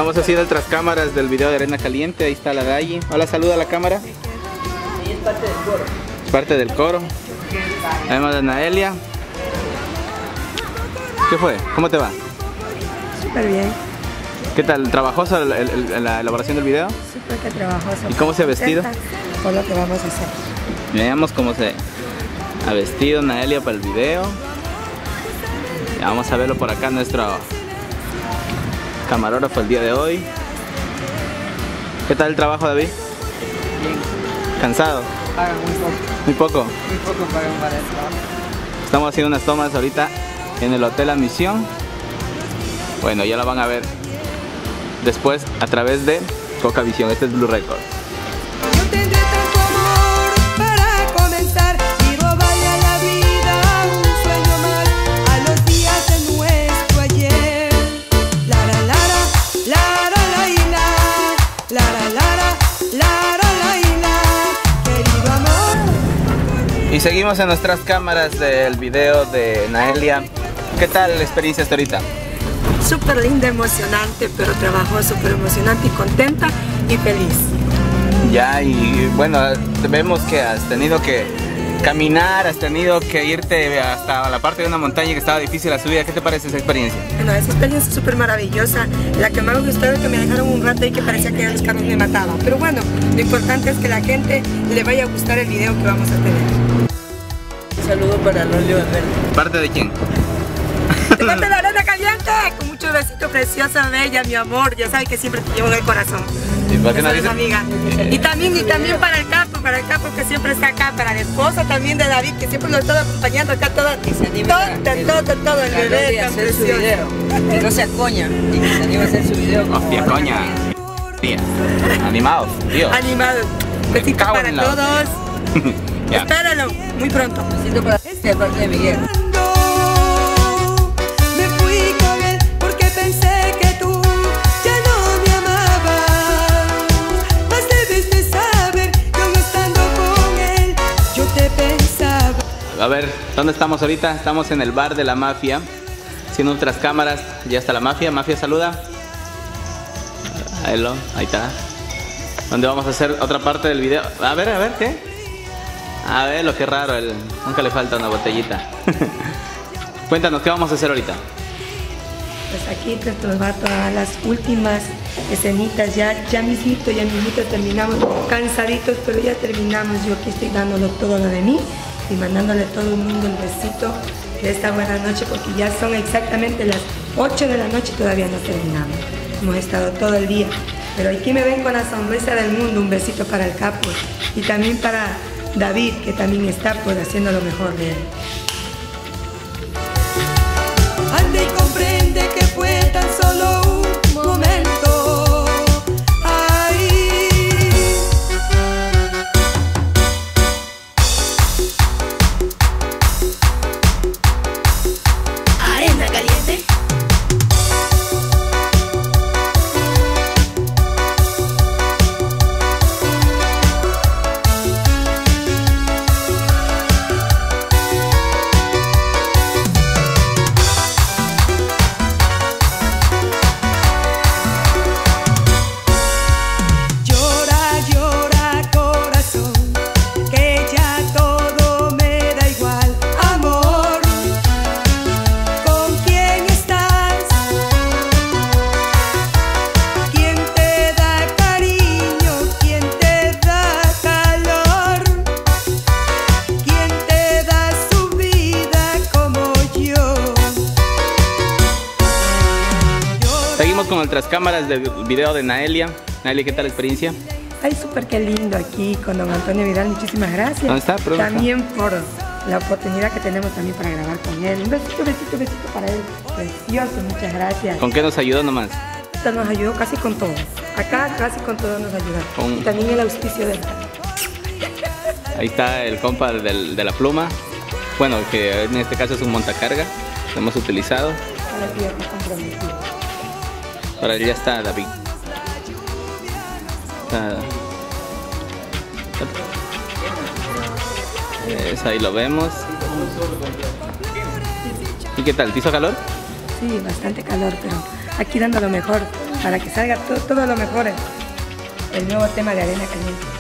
Estamos haciendo otras cámaras del video de Arena Caliente. Ahí está la Galli. Hola, saluda a la cámara. Y es parte del coro. Es parte del coro. Además de Naelia. ¿Qué fue? ¿Cómo te va? Súper bien. ¿Qué tal? ¿Trabajosa la elaboración del video? Súper que trabajosa. ¿Y cómo se ha vestido? Por lo que vamos a hacer. Veamos cómo se ha vestido Naelia para el video. Ya vamos a verlo por acá, nuestro camarógrafo el día de hoy. ¿Qué tal el trabajo, David? Bien. ¿Cansado? Pagan muy poco. ¿Muy poco? Muy poco pagan para el trabajo. Estamos haciendo unas tomas ahorita en el Hotel La Misión. Bueno, ya la van a ver después a través de Coca Visión. Este es Blue Records. No tendré tanto amor para comenzar y robarle a la vida un sueño más a los días de nuestro ayer. Lara, lara, lara, la, lara, lara, lara, la, querido amor. Y seguimos en nuestras cámaras del video de Naelia. ¿Qué tal la experiencia hasta ahorita? Súper linda, emocionante, pero trabajoso, pero emocionante y contenta y feliz. Ya, y bueno, vemos que has tenido que caminar, has tenido que irte hasta la parte de una montaña que estaba difícil la subida. ¿Qué te parece esa experiencia? Bueno, esa experiencia es súper maravillosa. La que más me gustó es que me dejaron un rato y que parecía que los carros me mataban. Pero bueno, lo importante es que la gente le vaya a gustar el video que vamos a tener. Un saludo para Lolio Alberto. ¿Parte de quién? ¡De parte de la Arena Caliente! Con mucho besito, preciosa, bella, mi amor. Ya sabes que siempre te llevo en el corazón. ¿Y por qué no Esa es, dices? amiga. Y también para el capo que siempre está acá, para la esposa también de David, que siempre nos está acompañando acá todo, Que se anime todo el bebé a tan hacer su precioso. video. Que no sea coña y que se anime a hacer su video. como Hostia, Arena coña. Caliente. Tía. Animados, tío. Animado. Besito cago para en la todos. Ya. Espérenlo, muy pronto. Besito para de parte de Miguel. Me fui con él porque pensé que tú ya no me amabas. Mas debes de saber que aún estando con él yo te pensaba. A ver, ¿dónde estamos ahorita? Estamos en el bar de la Mafia, haciendo otras cámaras. Ya está la Mafia. Mafia, saluda. Hello, ahí está. Donde vamos a hacer otra parte del video. A ver, ¿qué? A ver, lo que raro, nunca le falta una botellita. Cuéntanos, ¿qué vamos a hacer ahorita? Pues aquí nos va todas las últimas escenitas, ya mismito terminamos, cansaditos, pero ya terminamos. Yo aquí estoy dándolo todo lo de mí y mandándole a todo el mundo el besito de esta buena noche, porque ya son exactamente las 8 de la noche y todavía no terminamos. Hemos estado todo el día, pero aquí me ven con la sonrisa del mundo. Un besito para el capo y también para David, que también está pues haciendo lo mejor de él. Ande y comprende que fue tan solo un momento. Ay. Arena Caliente. Llora, llora, corazón, que ya todo me da igual. Amor, ¿con quién estás? ¿Quién te da cariño? ¿Quién te da calor? ¿Quién te da su vida como yo? Seguimos con nuestras cámaras del video de Naelia. Naelia, ¿qué tal la experiencia? Ay, súper que lindo aquí con don Antonio Vidal, muchísimas gracias. ¿Dónde está? ¿Pero dónde también por la oportunidad que tenemos también para grabar con él. Un besito para él. Precioso, muchas gracias. ¿Con qué nos ayudó nomás? Esto nos ayudó casi con todo. Acá casi con todo nos ayudó. Con- Y también el auspicio de él. Ahí está el compa de la pluma. Bueno, que en este caso es un montacarga. Lo hemos utilizado. Para que ya esté comprometido. Ahora ya está David. Ahí lo vemos. ¿Y qué tal? ¿Te hizo calor? Sí, bastante calor, pero aquí dando lo mejor. para que salga todo lo mejor el nuevo tema de Arena Caliente.